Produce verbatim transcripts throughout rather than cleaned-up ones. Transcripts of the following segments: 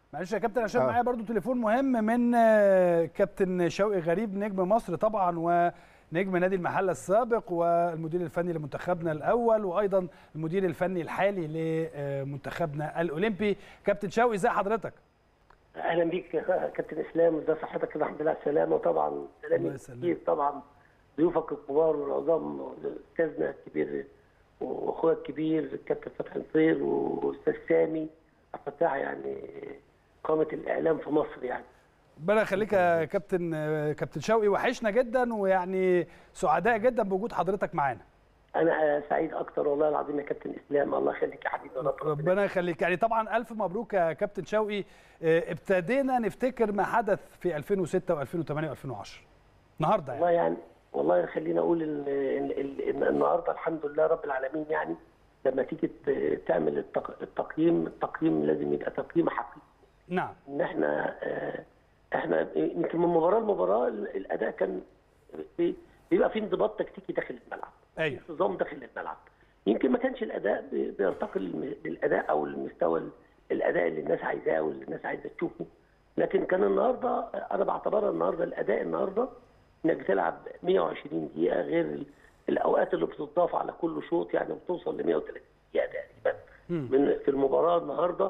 معلش يا كابتن عشان آه. معايا برضو تليفون مهم من كابتن شوقي غريب نجم مصر طبعا ونجم نادي المحله السابق والمدير الفني لمنتخبنا الاول وايضا المدير الفني الحالي لمنتخبنا الاولمبي. كابتن شوقي ازي حضرتك؟ اهلا بيك يا كابتن اسلام، ازي صحتك؟ الحمد لله على السلامه، وطبعا سلامي كتير طبعا ضيوفك الكبار والعظام، استاذنا الكبير واخويا الكبير الكابتن فتحي نصير واستاذ سامي فتاح، يعني قامه الاعلام في مصر. يعني ربنا يخليك يا كابتن كابتن شوقي، وحشنا جدا ويعني سعداء جدا بوجود حضرتك معانا. انا سعيد اكتر والله العظيم يا كابتن اسلام، الله يخليك يا حبيبي. ربنا يخليك. يعني طبعا الف مبروك يا كابتن شوقي. ابتدينا نفتكر ما حدث في ألفين وستة وألفين وثمانية وألفين وعشرة النهارده يعني. والله يعني والله خلينا اقول ان ان النهارده الحمد لله رب العالمين، يعني لما تيجي تعمل التقييم التقييم لازم يبقى تقييم حقيقي. نعم. ان احنا احنا يمكن من مباراه لمباراه الاداء كان بيبقى فيه انضباط تكتيكي داخل الملعب. ايوه. انتظام داخل الملعب. يمكن ما كانش الاداء بيرتقي للاداء او المستوى الاداء اللي الناس عايزاه واللي الناس عايزه تشوفه، لكن كان النهارده انا بعتبرها النهارده الاداء النهارده انك بتلعب مئة وعشرين دقيقه غير الاوقات اللي بتضاف على كل شوط، يعني بتوصل ل مئة وثلاثين دقيقه تقريبا من في المباراه النهارده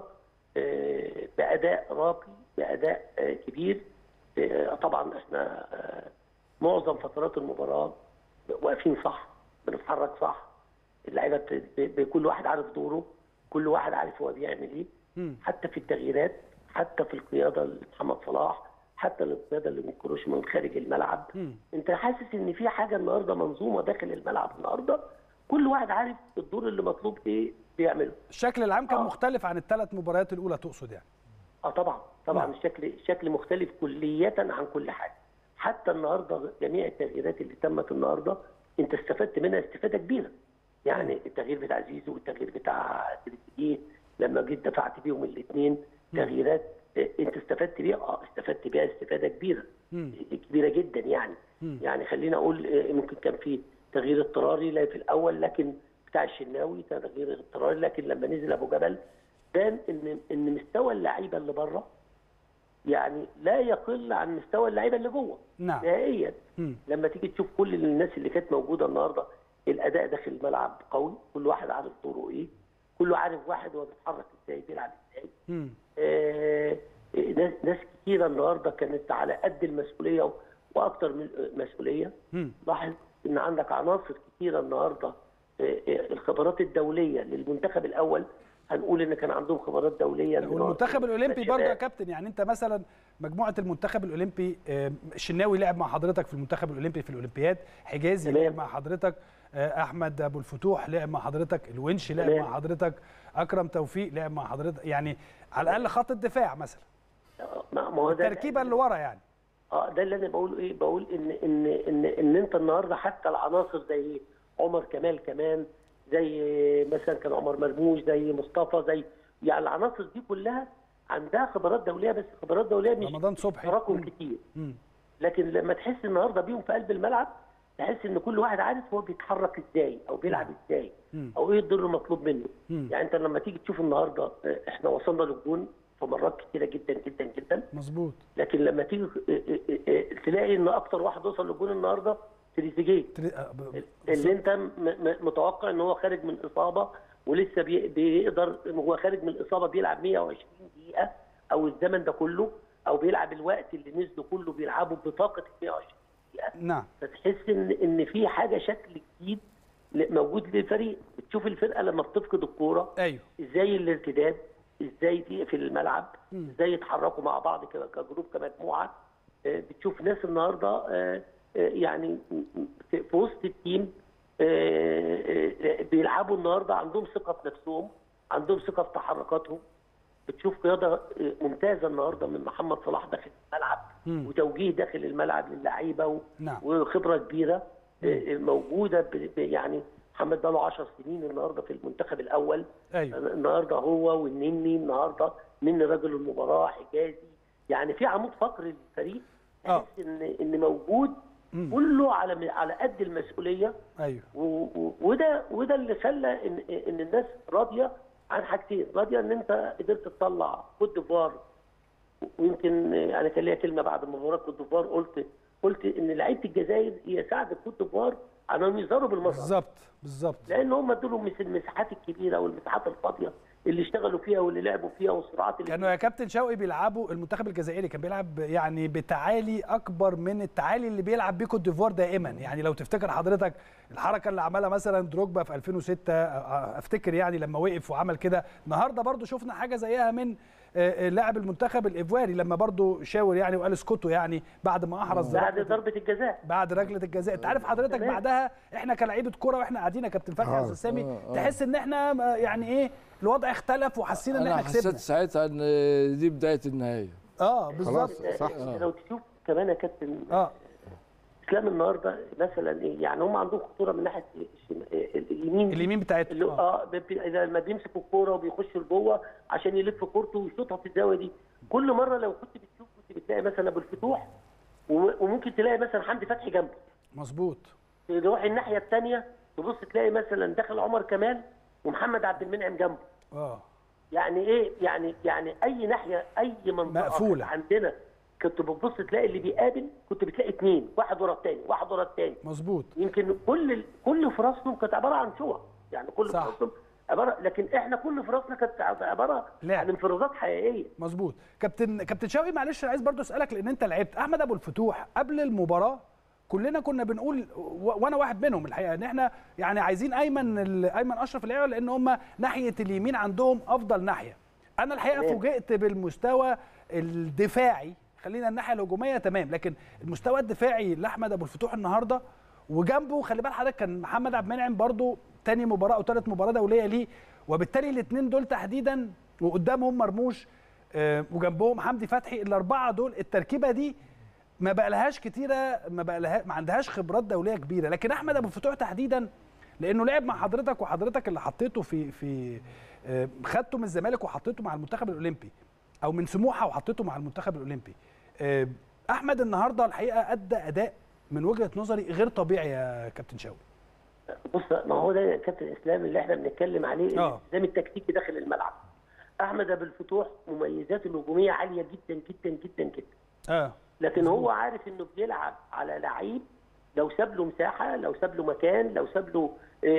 باداء راقي، باداء كبير. طبعا احنا معظم فترات المباراه واقفين صح، بنتحرك صح، اللعيبه كل واحد عارف دوره، كل واحد عارف هو بيعمل ايه، حتى في التغييرات، حتى في القياده لمحمد صلاح، حتى القياده اللي بنكروش من خارج الملعب. م. انت حاسس ان في حاجه النهارده منظومه داخل الملعب النهارده، كل واحد عارف الدور اللي مطلوب ايه بيعمله. الشكل العام كان آه. مختلف عن الثلاث مباريات الاولى تقصد يعني؟ اه طبعا طبعا. م. الشكل الشكل مختلف كليا عن كل حاجه. حتى النهارده جميع التغييرات اللي تمت النهارده انت استفدت منها استفاده كبيره. يعني التغيير بتاع زيزو والتغيير بتاع تريزيجيه لما جيت دفعت بيهم الاثنين تغييرات انت استفدت بيها، اه استفدت بيها استفاده كبيره مم. كبيره جدا يعني. مم. يعني خلينا اقول ممكن كان في تغيير اضطراري لا في الاول، لكن بتاع الشناوي تغيير اضطراري، لكن لما نزل ابو جبل بان ان ان مستوى اللعيبه اللي بره يعني لا يقل عن مستوى اللعيبه اللي جوه. نعم. نهائيا. لما تيجي تشوف كل الناس اللي كانت موجوده النهارده الاداء داخل الملعب قوي، كل واحد عارف دوره ايه، كله عارف واحد هو بيتحرك ازاي، بيلعب ازاي. آه ناس ناس كثيره النهارده كانت على قد المسؤوليه واكثر من مسؤوليه. مم. لاحظ ان عندك عناصر كثيره النهارده، آه الخبرات الدوليه للمنتخب الاول، هنقول ان كان عندهم خبرات دوليه. والمنتخب الاولمبي برضه يا كابتن، يعني انت مثلا مجموعه المنتخب الاولمبي، الشناوي لعب مع حضرتك في المنتخب الاولمبي في الاولمبياد، حجازي لعب مع حضرتك، احمد ابو الفتوح لعب مع حضرتك، الونش لعب مع حضرتك، اكرم توفيق لعب مع حضرتك، يعني على الاقل خط الدفاع مثلا. ما هو ده التركيبه اللي ورا يعني. اه ده اللي انا بقوله ايه، بقول ان ان ان ان انت النهارده حتى العناصر زي عمر كمال كمان، زي مثلا كان عمر مرموش، زي مصطفى، زي يعني العناصر دي كلها عندها خبرات دوليه، بس خبرات دوليه مش رمضان صبحي تراكم كتير. مم. لكن لما تحس النهارده بيهم في قلب الملعب تحس ان كل واحد عارف هو بيتحرك ازاي او بيلعب ازاي او ايه الدور المطلوب منه. مم. يعني انت لما تيجي تشوف النهارده احنا وصلنا للجون في مرات كتيره جدا جدا جدا. مظبوط. لكن لما تيجي تلاقي ان اكتر واحد وصل للجون النهارده تريزيجيه، اللي انت متوقع ان هو خارج من اصابه ولسه بيقدر، هو خارج من الاصابه بيلعب مئة وعشرين دقيقه او الزمن ده كله، او بيلعب الوقت اللي نزله كله بيلعبه بطاقه مئة وعشرين دقيقه. نعم. فتحس ان ان في حاجه شكل جديد موجود للفريق. بتشوف الفرقه لما بتفقد الكوره ايوه ازاي الارتداد، ازاي تقفل الملعب، ازاي يتحركوا مع بعض كجروب كمجموعه. بتشوف ناس النهارده يعني في وسط التيم بيلعبوا النهارده عندهم ثقه في نفسهم، عندهم ثقه في تحركاتهم. بتشوف قياده ممتازه النهارده من محمد صلاح داخل الملعب، مم. وتوجيه داخل الملعب للعيبه و... نعم. وخبره كبيره مم. موجوده ب... يعني محمد بقى له عشر سنين النهارده في المنتخب الاول. أيوه. النهارده هو والنني، النهارده مني رجل المباراه حجازي، يعني في عمود فقري للفريق. تحس ان ان موجود مم. كله على على قد المسؤوليه. ايوه. و... وده وده اللي خلى ان ان الناس راضيه عن حاجتين، راضيه ان انت قدرت تطلع كوت ديفوار ويمكن انا كان ليا كلمه بعد مباراه كوت ديفوار، قلت قلت ان لعيبه الجزائر هي ساعدت كوت ديفوار على انهم يظهروا بالمظهر. بالظبط بالظبط. لان هم ادوا المساحات الكبيره والمساحات الفاضيه اللي اشتغلوا فيها واللي لعبوا فيها والصراعات اللي كانوا يا كابتن شوقي بيلعبوا، المنتخب الجزائري كان بيلعب يعني بتعالي اكبر من التعالي اللي بيلعب بيه كوت ديفوار دائما. يعني لو تفتكر حضرتك الحركه اللي عملها مثلا دروجبا في ألفين وستة، افتكر يعني لما وقف وعمل كده. النهارده برضو شفنا حاجه زيها من لاعب المنتخب الايفواري لما برضو شاور يعني وقال اسكتوا، يعني بعد ما احرز بعد ضربه الجزاء، بعد ركله الجزاء. انت عارف حضرتك بعدها احنا كلاعيبه كوره واحنا قاعدين يا كابتن فتحي يا استاذ سامي، تحس ان احنا يعني ايه الوضع اختلف وحسينا ان احنا كسبنا. انا حسيت ساعتها ان دي بدايه النهايه. اه بالظبط صح. آه. لو تشوف كمان يا كابتن اه اسلام النهارده مثلا ايه، يعني هم عندهم خطوره من ناحيه اليمين اليمين بتاعتهم اه, آه لما بيمسكوا الكوره وبيخشوا لجوه عشان يلف كورته ويشوطها في الزاويه دي. كل مره لو كنت بتشوف كنت بتلاقي مثلا ابو الفتوح وممكن تلاقي مثلا حمدي فتحي جنبه. مظبوط. تروح الناحيه الثانيه تبص تلاقي مثلا داخل عمر كمال ومحمد عبد المنعم جنبه. اه يعني ايه، يعني يعني اي ناحيه اي منطقه مقفوله عندنا كنت بتبص تلاقي اللي بيقابل كنت بتلاقي اثنين، واحد ورا الثاني واحد ورا الثاني. مظبوط. يمكن كل كل فرصهم كانت عباره عن شوط، يعني كل فرصهم عباره، لكن احنا كل فرصنا كانت عباره لا. عن انفرادات حقيقيه. مظبوط. كابتن كابتن شوقي معلش عايز برضو اسالك لان انت لعبت. احمد ابو الفتوح قبل المباراه كلنا كنا بنقول وانا واحد منهم الحقيقه ان احنا يعني عايزين ايمن ايمن اشرف اللعيبه لان هم ناحيه اليمين عندهم افضل ناحيه. انا الحقيقه فوجئت بالمستوى الدفاعي، خلينا الناحيه الهجوميه تمام، لكن المستوى الدفاعي لاحمد ابو الفتوح النهارده وجنبه خلي بال حضرتك كان محمد عبد المنعم برضو تاني مباراه او ثالث مباراه دوليه ليه، وبالتالي الاثنين دول تحديدا وقدامهم مرموش آه وجنبهم حمدي فتحي، الاربعه دول التركيبه دي ما بقى لهاش كتيره، ما بقى لها ما عندهاش خبرات دوليه كبيره. لكن احمد ابو الفتوح تحديدا لانه لعب مع حضرتك وحضرتك اللي حطيته في في آه خدته من الزمالك وحطيته مع المنتخب الاولمبي او من سموحه وحطيته مع المنتخب الاولمبي. آه احمد النهارده الحقيقه ادى اداء من وجهه نظري غير طبيعي يا كابتن شوقي. بص ما هو ده يا كابتن اسلام اللي احنا بنتكلم عليه، الالتزام التكتيكي داخل الملعب. احمد ابو الفتوح مميزاته الهجوميه عاليه جدا جدا جدا جدا. اه لكن هو عارف انه بيلعب على لعيب لو ساب له مساحه، لو ساب له مكان، لو ساب له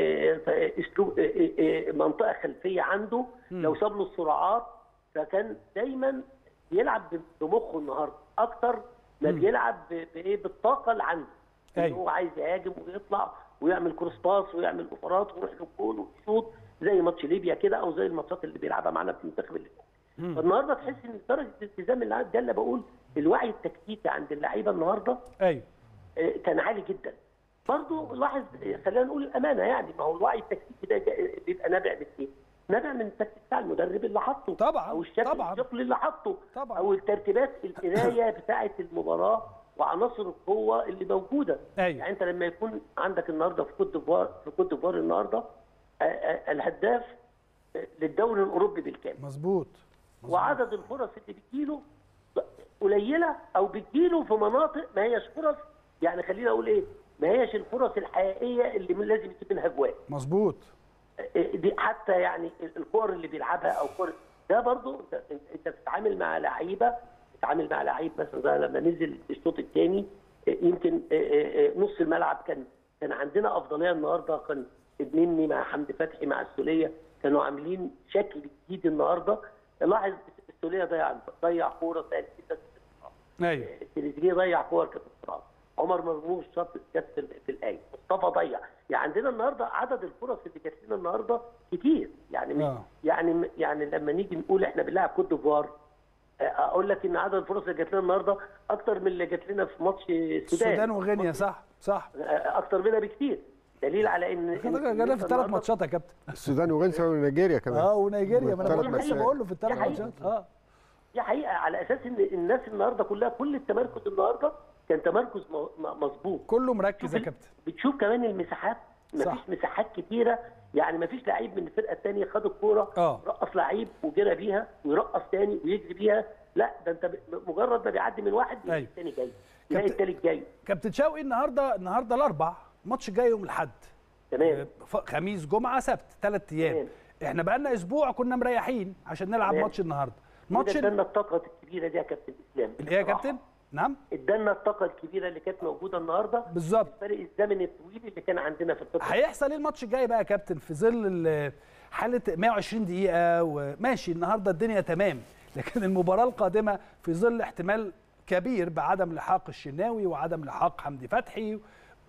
اسلوب منطقه خلفيه عنده، لو ساب له السرعات، فكان دايما بيلعب بمخه النهارده اكتر ما بيلعب بايه بالطاقه اللي عنده. أيوة. هو عايز يهاجم ويطلع ويعمل كروس باس ويعمل اوفرات ويروح للجول ويشوط زي ماتش ليبيا كده او زي الماتشات اللي بيلعبها معانا في المنتخب الليبي. فالنهارده تحس ان درجه الالتزام اللي ده اللي بقول الوعي التكتيكي عند اللعيبه النهارده ايوه كان عالي جدا. برضه لاحظ خلينا نقول الامانه، يعني ما هو الوعي التكتيكي ده بيبقى نابع من ايه؟ نابع من التكتيك بتاع المدرب اللي حطه طبعا او الشكل طبعا الشكل اللي حطه طبعا او الترتيبات القرايه بتاعه المباراه وعناصر القوه اللي موجوده. أيوة. يعني انت لما يكون عندك النهارده في كوت ديفوار في كوت ديفوار النهارده الهداف للدوري الاوروبي بالكامل. مظبوط. وعدد الفرص اللي بتجيله قليله او بتجيله في مناطق ما هياش فرص، يعني خلينا اقول ايه، ما هياش الفرص الحقيقيه اللي من لازم يجيب منها اجوان. مظبوط. دي حتى يعني الكور اللي بيلعبها او كور ده برضو انت انت بتتعامل مع لعيبه، بتتعامل مع لعيب مثلا زي لما نزل الشوط الثاني يمكن نص الملعب كان كان عندنا افضليه النهارده، كان النني مع حمدي فتحي مع السوليه كانوا عاملين شكل جديد النهارده. لاحظ السوليه ضيع ضيع كوره ثانيه كده. ايوه. تريزيجيه ضيع كوره كانت في عمر مرموش شاط كانت في الايه، مصطفى ضيع. يعني عندنا النهارده عدد الفرص اللي جات لنا النهارده كتير، يعني آه. يعني يعني لما نيجي نقول احنا بنلعب كوت ديفوار اقول لك ان عدد الفرص اللي جات لنا النهارده اكتر من اللي جات لنا في ماتش السودان السودان وغينيا. صح صح اكتر منها بكتير، دليل على ان جالنا في الثلاث ماتشات يا كابتن. السودان وغينيا ونيجيريا كمان. اه ونيجيريا، ما انا بقول لك بقول له في الثلاث ماتشات. اه دي حقيقه، على اساس ان الناس النهارده كلها كل التمركز النهارده كان تمركز مظبوط، كله مركز يا كابتن. بتشوف كمان المساحات، مفيش مساحات كتيره، يعني مفيش لعيب من الفرقه الثانيه خد الكوره اه رقص لعيب وجرى بيها ويرقص ثاني ويجري بيها، لا ده انت مجرد ما بيعدي من واحد يلاقي أيوه. الثاني جاي يلاقي الثالث جاي. كابتن شوقي النهارده النهارده الاربع ماتش جاي يوم الاحد تمام، خميس جمعه سبت ثلاث ايام. احنا بقى لنا اسبوع كنا مريحين عشان نلعب تمام. ماتش النهارده ماتش ادانا الطاقه الكبيره دي يا كابتن اسلام. ايه يا كابتن؟ نعم، ادانا الطاقه الكبيره اللي كانت موجوده النهارده بالظبط. الفرق الزمني الطويل اللي كان عندنا في الفتره. هيحصل ايه الماتش الجاي بقى يا كابتن في ظل حاله مائة وعشرين دقيقه؟ وماشي النهارده الدنيا تمام، لكن المباراه القادمه في ظل احتمال كبير بعدم لحاق الشناوي وعدم لحاق حمدي فتحي،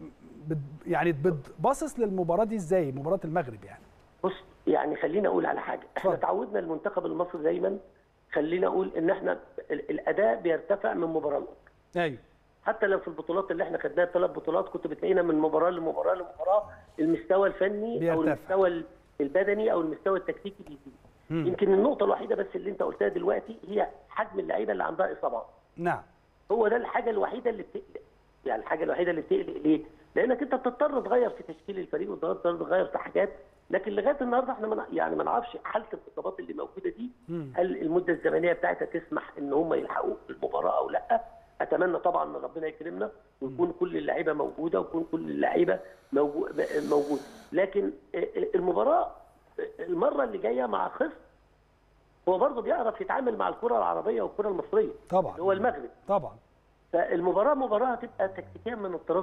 يعني بتباصص للمباراه دي ازاي؟ مباراه المغرب يعني. بص يعني خلينا اقول على حاجه، احنا تعودنا المنتخب المصري دايما، خلينا اقول ان احنا الاداء بيرتفع من مباراه لاخرى. ايوه. حتى لو في البطولات اللي احنا خدناها الثلاث بطولات كنت بتلاقينا من مباراه لمباراه لمباراه المستوى الفني بيرتفع. او المستوى البدني او المستوى التكتيكي بيزيد. يمكن النقطه الوحيده بس اللي انت قلتها دلوقتي هي حجم اللعيبه اللي عندها اصابات. نعم. هو ده الحاجه الوحيده اللي بتقلق، يعني الحاجه الوحيده اللي بتقلق ليه؟ لانك انت بتضطر تغير في تشكيل الفريق وتضطر تغير في حاجات، لكن لغايه النهارده احنا من يعني ما نعرفش حاله الاصابات اللي موجوده دي مم. هل المده الزمنيه بتاعتها تسمح ان هم يلحقوا المباراه او لا؟ اتمنى طبعا ان ربنا يكرمنا ويكون كل اللعيبه موجوده ويكون كل اللعيبه موجوده، لكن المباراه المره اللي جايه مع خصم هو برضه بيعرف يتعامل مع الكره العربيه والكره المصريه طبعا، هو المغرب طبعا. فالمباراه مباراه هتبقى تكتيكيا من الطراز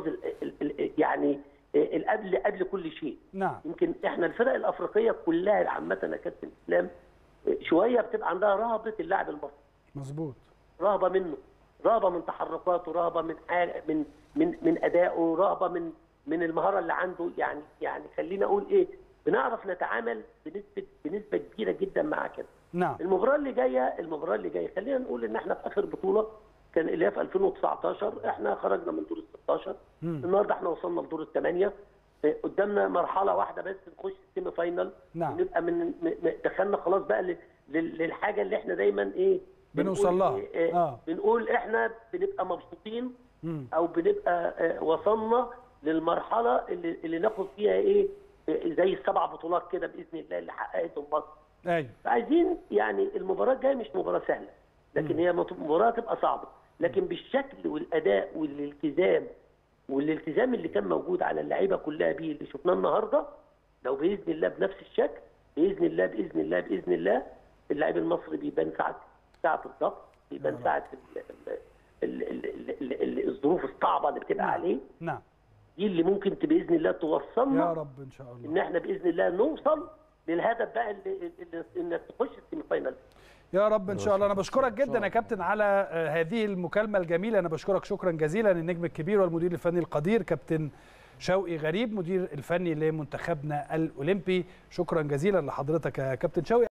يعني قبل قبل كل شيء. نعم. يمكن احنا الفرق الافريقيه كلها عامه يا كابتن اسلام شويه بتبقى عندها رهبه اللاعب المصري. مظبوط. رهبه منه، رهبه من تحركاته، رهبه من حاجة من من من ادائه، رهبه من من المهاره اللي عنده، يعني يعني خلينا اقول ايه، بنعرف نتعامل بنسبه بنسبه كبيره جدا مع كده. نعم. المباراه اللي جايه المباراه اللي جايه خلينا نقول ان احنا في اخر بطوله كان اللي هي في ألفين وتسعتاشر احنا خرجنا من دور ال ستاشر، النهارده احنا وصلنا لدور الثمانيه، قدامنا مرحله واحده بس نخش السيمي فاينال. نعم. ونبقى من دخلنا خلاص بقى للحاجه اللي احنا دايما ايه بنوصل لها. إيه اه بنقول احنا بنبقى مبسوطين او بنبقى اه وصلنا للمرحله اللي, اللي ناخد فيها ايه زي السبع بطولات كده باذن الله اللي حققتهم مصر. ايوه. عايزين يعني المباراه الجايه مش مباراه سهله، لكن مم. هي مباراه تبقى صعبه، لكن بالشكل والاداء والالتزام والالتزام اللي كان موجود على اللعيبه كلها بيه اللي شفناه النهارده، لو باذن الله بنفس الشكل باذن الله باذن الله باذن الله اللاعب المصري بيبان ساعه ساعه الضغط، بيبان ساعه الظروف الصعبه اللي بتبقى نعم. عليه. نعم. دي اللي ممكن باذن الله توصلنا يا رب ان شاء الله ان احنا باذن الله نوصل للهدف بقى اللي انك تخش السيمي فاينال. يا رب ان شاء الله. انا بشكرك جدا يا كابتن على هذه المكالمه الجميله، انا بشكرك شكرا جزيلا. النجم الكبير والمدير الفني القدير كابتن شوقي غريب، مدير الفني لمنتخبنا الاولمبي، شكرا جزيلا لحضرتك يا كابتن شوقي.